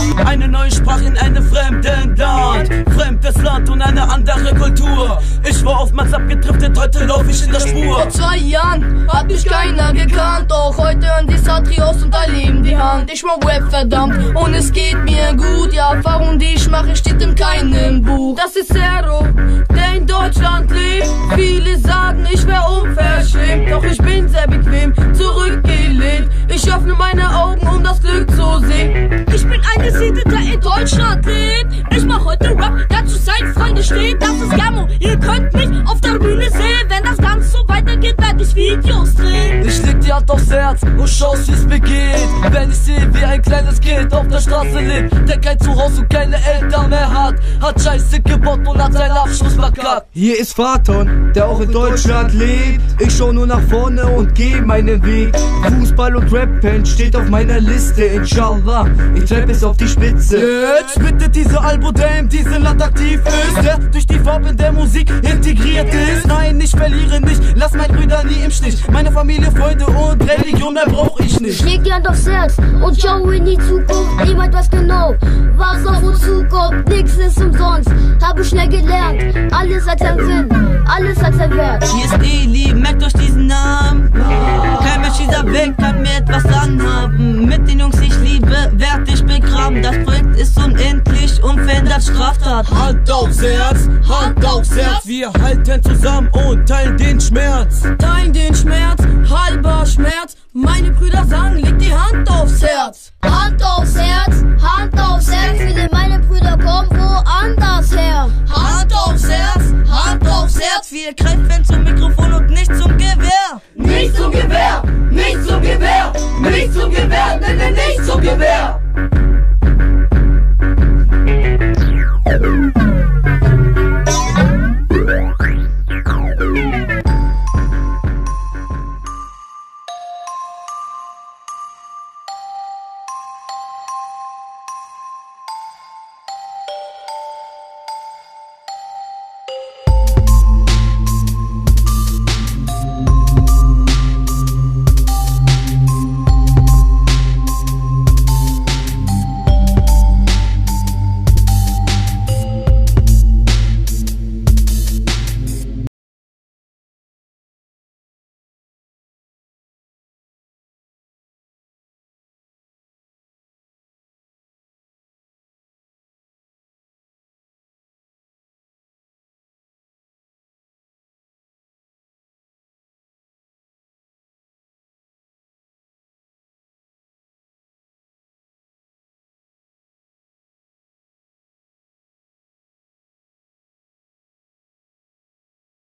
Eine neue Sprache in einem fremden Land, fremdes Land und eine andere Kultur. Ich war oftmals abgedriftet, heute lauf ich in der Spur. Vor 2 Jahren hat mich keiner gekannt, doch heute hören die Satrios und erleben die Hand. Ich mach Rap, verdammt, und es geht mir gut. Ja, Erfahrung, die ich mache, steht in keinem Buch. Das ist Zero, der in Deutschland lebt. Viele sagen, ich wär unverschämt, doch ich bin sehr bequem zurückgelehnt. Ich öffne meine Augen, um das Glück zu sehen. Ich bin ein Gesiedeter, der in Deutschland lebt. Ich mach heute Rap, der zu seinen Freunden steht. Das ist Gamo, ihr könnt mich auf der Bühne sehen. Wenn das Ganze so weitergeht, werde ich Videos drehen. Ich leg die Hand aufs Herz und schau's, wie's mir geht. Wenn ich sehe, wie ein kleines Kind auf der Straße lebt, der kein Zuhause und keine Eltern mehr hat Scheiße gebaut und hat seinen Abschluss verkackt. Hier ist Faton, der auch in Deutschland lebt. Ich schau nur nach vorne und geh meinen Weg. Fußball und Rappen steht auf meiner Liste. Inshallah, ich treib es auf die Spitze. Jetzt bitte diese Album, der in diesem Land aktiv ist, der durch die Farben der Musik integriert ist. Nein, ich verliere nicht, lass meine Brüder nie im Stich. Meine Familie, Freunde und Religion, mehr brauch ich nicht. Ich leg die Hand aufs Herz und schau in die Zukunft. Niemand weiß genau, was auf uns zukommt. Nix ist umsonst, hab ich schnell gelernt. Alles hat seinen Sinn, alles hat seinen Wert. Hier ist Eli, merkt euch diesen Namen. Kein Mensch dieser Welt kann mir etwas anhaben. Mit den Jungs ich liebe, werd ich begraben. Das Projekt ist unendlich und verändert Straftat. Hand aufs Herz, Hand aufs Herz. Wir halten zusammen und teilen den Schmerz. Teilen den Schmerz, halber Schmerz. Meine Brüder sagen, leg die Hand aufs Herz. Hand aufs Herz, Hand aufs Herz. Viele meine Brüder kommen woanders her. Hand aufs Herz, Hand aufs Herz. Wir greifen zum Mikrofon und nicht zum Gewehr. Nicht zum Gewehr, nicht zum Gewehr, nicht zum Gewehr, nein, nicht zum Gewehr.